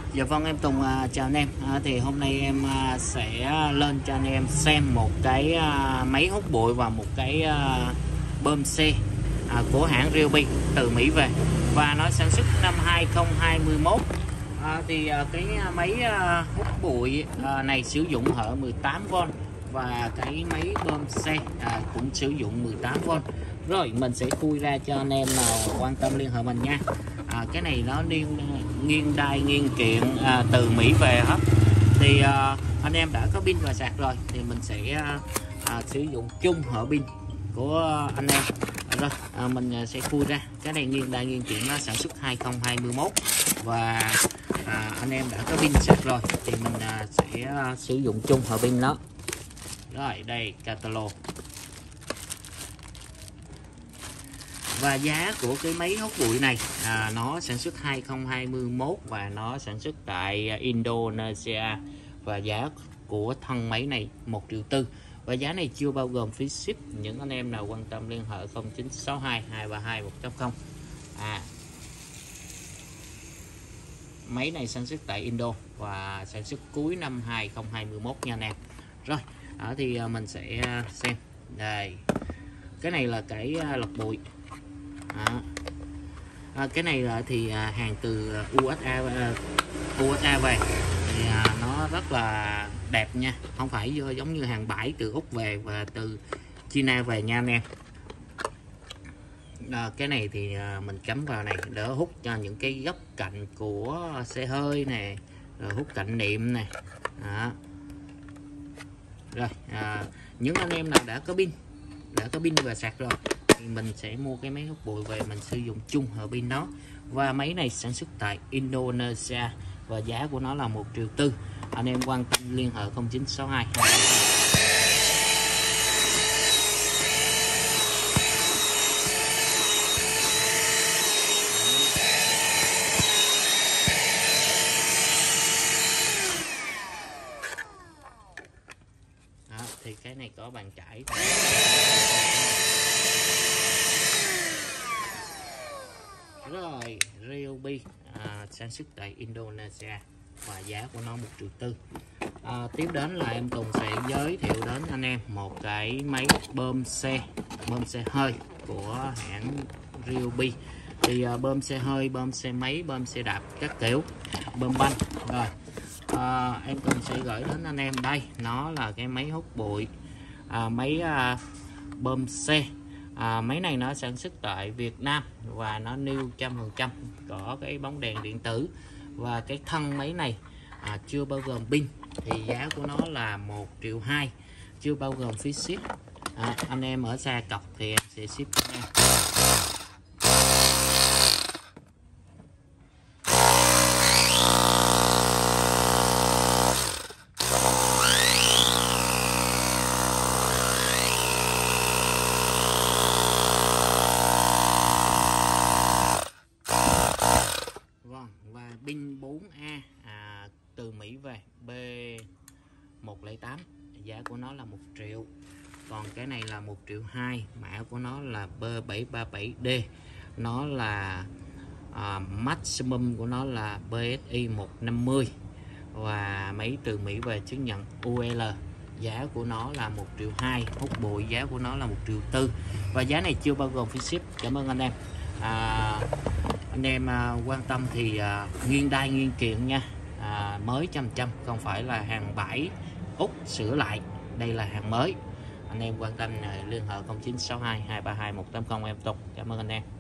Dạ vâng, em Tùng chào anh em. Thì hôm nay em sẽ lên cho anh em xem một cái máy hút bụi và một cái bơm xe của hãng Ryobi từ Mỹ về, và nó sản xuất năm 2021. Cái máy hút bụi này sử dụng hở 18V, và cái máy bơm xe cũng sử dụng 18V. Rồi mình sẽ khui ra cho anh em nào quan tâm liên hệ mình nha. Cái này nó nghiêng đai nghiêng kiện từ Mỹ về hết. Thì anh em đã có pin và sạc rồi thì mình sẽ sử dụng chung hở pin của anh em. Rồi mình sẽ khui ra. Cái này nghiêng đai nghiêng kiện nó sản xuất 2021, và anh em đã có pin sạc rồi thì mình sẽ sử dụng chung hở pin đó. Rồi đây catalog. Và giá của cái máy hút bụi này nó sản xuất 2021 và nó sản xuất tại Indonesia, và giá của thân máy này 1,4 triệu, và giá này chưa bao gồm phí ship. Những anh em nào quan tâm liên hệ 0962 232 180. Máy này sản xuất tại Indo và sản xuất cuối năm 2021 nha anh em. Rồi thì mình sẽ xem đây. Cái này là cái lọc bụi. Cái này là thì hàng từ USA về, thì nó rất là đẹp nha, không phải giống như hàng bãi từ Úc về và từ China về nha anh em. Cái này thì mình cắm vào này đỡ hút cho những cái góc cạnh của xe hơi nè, rồi hút cạnh niệm nè. Rồi những anh em nào đã có pin và sạc rồi thì mình sẽ mua cái máy hút bụi về, mình sử dụng chung hở pin đó. Và máy này sản xuất tại Indonesia và giá của nó là 1,4 triệu. Anh em quan tâm liên hệ 0962. Thì cái này có bàn chải. Rồi Ryobi sản xuất tại Indonesia và giá của nó 1,4 triệu. Tiếp đến là em Tùng sẽ giới thiệu đến anh em một cái máy bơm xe hơi của hãng Ryobi. Thì bơm xe hơi, bơm xe máy, bơm xe đạp các kiểu, bơm banh. Rồi em Tùng sẽ gửi đến anh em đây, nó là cái máy hút bụi, máy bơm xe. Máy này nó sản xuất tại Việt Nam và nó new 100%, có cái bóng đèn điện tử, và cái thân máy này chưa bao gồm pin, thì giá của nó là 1,2 triệu, chưa bao gồm phí ship. Anh em ở xa cọc thì em sẽ ship cho anh em. Và pin 4A từ Mỹ về, B108, giá của nó là 1 triệu. Còn cái này là 1,2 triệu, mã của nó là B737D, nó là maximum của nó là BSI 150, và máy từ Mỹ về chứng nhận UL. Giá của nó là 1,2 triệu, hút bụi giá của nó là 1,4 triệu, và giá này chưa bao gồm phí ship. Cảm ơn anh em. Anh em quan tâm thì nghiêng đai nghiêng kiện nha, mới 100%, không phải là hàng bãi Úc sửa lại, đây là hàng mới. Anh em quan tâm liên hệ 0962 232 180. Em Tùng. Cảm ơn anh em.